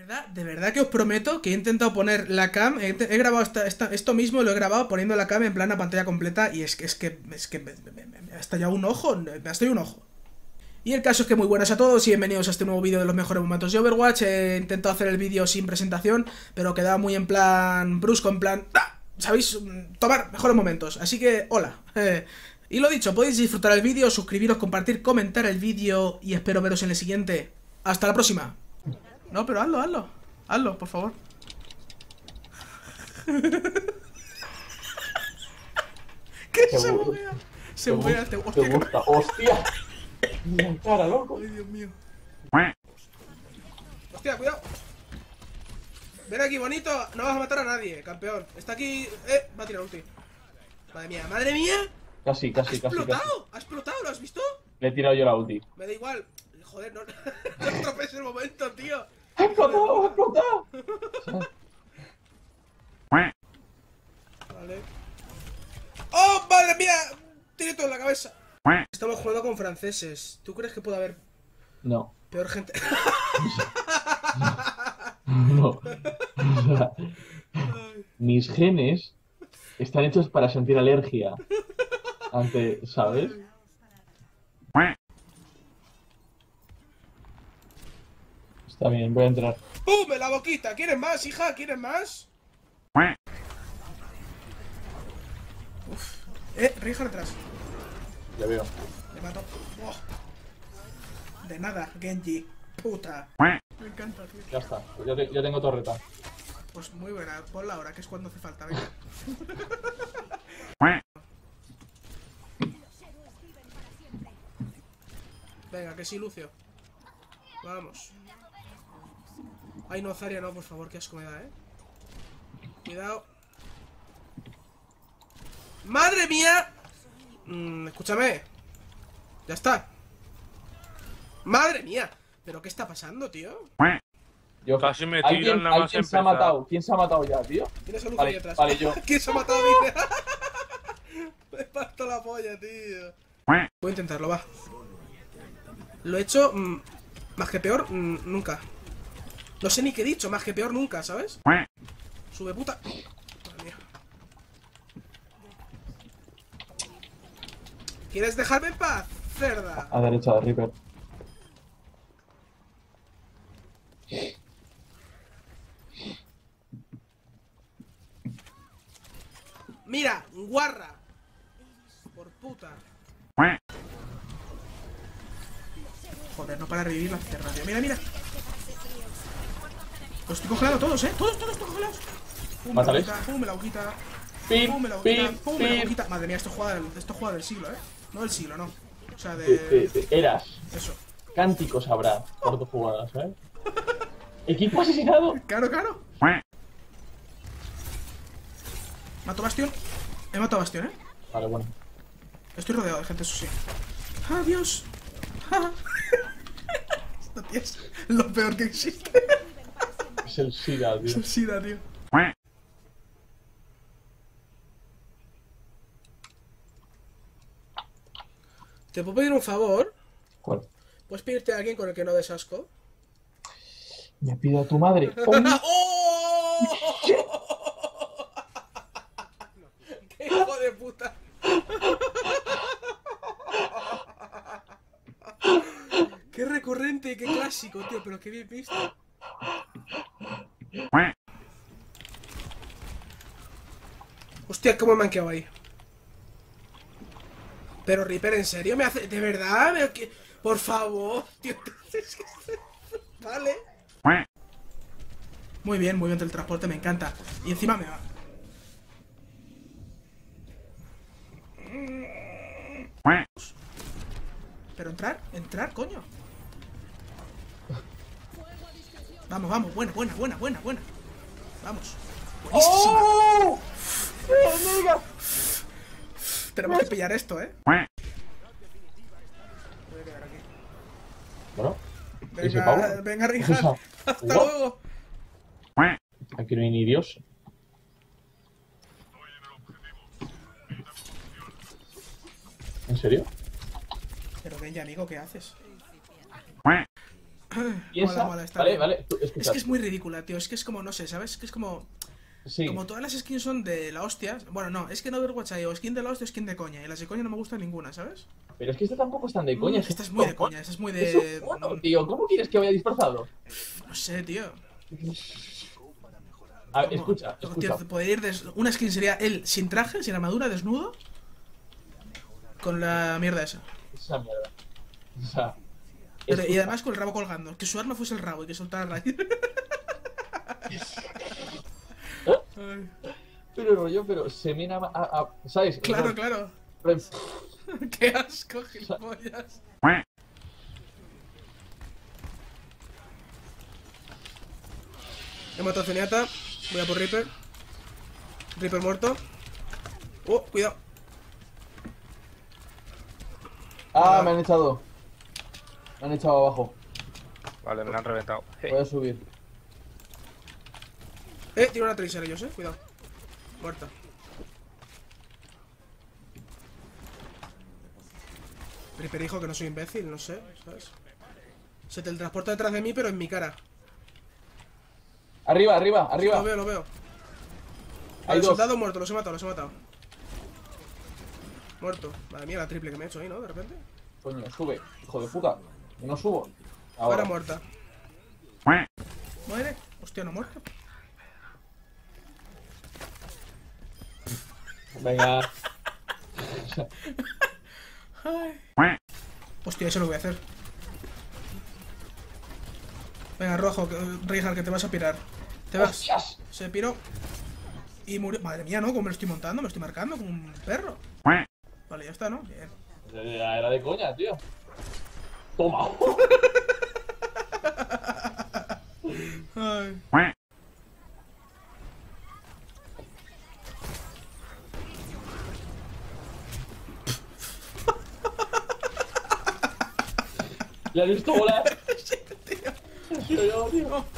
De verdad que os prometo que he intentado poner la cam. He grabado esto mismo, lo he grabado poniendo la cam en plan a pantalla completa. Y es que me ha estallado un ojo. Me ha estallado un ojo. Y el caso es que muy buenas a todos y bienvenidos a este nuevo vídeo de los mejores momentos de Overwatch. He intentado hacer el vídeo sin presentación, pero quedaba muy en plan brusco, en plan... ¿Sabéis? Tomar mejores momentos. Así que, hola. Y lo dicho, podéis disfrutar el vídeo, suscribiros, compartir, comentar el vídeo y espero veros en el siguiente. Hasta la próxima. No, pero hazlo. Hazlo, por favor. ¿Qué se buguea? Se buguea. ¡Hostia! ¡Mira cara, loco! Ay, Dios mío. Hostia, cuidado. Ven aquí, bonito. No vas a matar a nadie, campeón. Está aquí... va a tirar ulti. Madre mía, madre mía. Casi. ¿Ha explotado? ¿Ha explotado? ¿Lo has visto? Le he tirado yo la ulti. Me da igual. Joder, no estropees el momento, tío. ¡Ha explotado! Vale. ¡Oh, madre mía! Tiene todo en la cabeza. Estamos jugando con franceses. ¿Tú crees que puede haber No. peor gente? No. O sea, mis genes están hechos para sentir alergia ante, ¿sabes? Está bien, voy a entrar. ¡Pum! En la boquita. ¿Quieres más, hija? ¿Quieres más? Uf. Reinhardt atrás. Ya veo. Le mato. Oh. De nada, Genji. Puta. Me encanta, tío. Ya está, pues ya tengo torreta. Pues muy buena. Ponla ahora, que es cuando hace falta. Venga. Venga, que sí, Lucio. Vamos. Ay, no, Zarya, no, por favor, qué asco me da, Cuidado. ¡Madre mía! Escúchame. Ya está. ¡Madre mía! ¿Pero qué está pasando, tío? Yo casi me tiran nada más ¿Quién se ha empezar. matado? ¿Quién se ha matado ya, tío? Tienes a Lucio Vale, ahí atrás. vale, yo. ¿Quién se ha matado, dice? Me parto la polla, tío. Voy a intentarlo, va. Lo he hecho... más que peor, nunca. No sé ni qué he dicho, más que peor nunca, ¿sabes? Sube puta. Madre mía. ¿Quieres dejarme en paz, cerda? A derecha de Reaper. Mira, guarra. Por puta. Joder, no para revivir la cerda, tío. Mira. Los estoy congelando todos, Todos estoy congelados. Pum, ¿Mátales? me la hojita. Pin, Pum, me la hojita. pin, Pum, me la pin. hojita. Madre mía, esto juega del siglo, No del siglo, no. O sea, de... Eras. Eso. Cánticos habrá por tu jugada, ¿sabes? Equipo asesinado. Claro. Mato Bastión. He matado a Bastión, Vale, bueno. Estoy rodeado de gente, eso sí. ¡Adiós! Esto, tío, es lo peor que existe. Es el SIDA, Es tío. el SIDA, tío. ¿Te puedo pedir un favor? ¿Cuál? ¿Puedes pedirte a alguien con el que no des asco? Me pido a tu madre. ¡Oh! ¡Oh! ¡Qué hijo de puta! ¡Qué recurrente y qué clásico, tío! Pero qué bien visto. Hostia, cómo me han quedado ahí. Pero Reaper, ¿en serio me hace...? ¿De verdad? Por favor, tío. Vale. Muy bien, el transporte, me encanta. Y encima me va. Pero entrar, coño. Vamos, buena. Vamos. Buenísima. ¡Oh! Tenemos que pillar esto, Voy a quedar aquí. Bueno. ¿Y ese pavo? Venga, Reinhardt. Hasta luego. Aquí no hay ni Dios. ¿En serio? Pero Genji, amigo, ¿qué haces? Piensa, Mola, está vale, bien. vale, tú, Es escucha. que es muy ridícula, tío. Es que es como, no sé, ¿sabes? Es que es como. Sí, Como todas las skins son de la hostia. Bueno, no, es que en Overwatch hay o skin de la hostia o skin de coña. Y las de coña no me gustan ninguna, ¿sabes? pero es que esta tampoco es tan de coña, es Esta un es muy de cojo. coña, esta es muy Es un de. cono, tío. ¿Cómo quieres que vaya disfrazado? No sé, tío. A ver, ¿Cómo? escucha, Tío, escucha. poder ir una skin sería él sin traje, sin armadura, desnudo. Con la mierda esa. Esa mierda. O sea, Y escucha. además con el rabo colgando. Que su arma fuese el rabo y que soltara rayos. Ay, Pero rollo, pero se mena ¿sabes? claro, claro. Pero- Qué asco, gilipollas. He matado a Zenyatta. Voy a por Reaper. Reaper muerto. Oh, cuidado. Ah, me han echado. Me han echado abajo. Vale, me la han reventado. Voy a subir. Tiro una tracer ellos, cuidado. Muerta. Reaper dijo que no soy imbécil, no sé, ¿sabes? Se teletransporta detrás de mí, pero en mi cara. Arriba, arriba, arriba. Lo veo, lo veo. Hay Vale, dos. soldado muerto, los he matado, los he matado. Muerto. Madre mía, la triple que me he hecho ahí, ¿no? De repente. Coño, sube. Hijo de puta. Que no subo. Ahora muerta. Muere. Hostia, no muerto. Venga. Ay. Hostia, eso lo voy a hacer. Venga, rojo, Reinhardt, que te vas a pirar. Te vas. ¡Hostias! Se piró. Y murió. Madre mía, ¿no? ¿Cómo me lo estoy montando? Me estoy marcando como un perro. Vale, ya está, ¿no? Bien. Era de coña, tío. Toma. Ay. ¿Le has visto volar? Sí, tío. Tío, tío.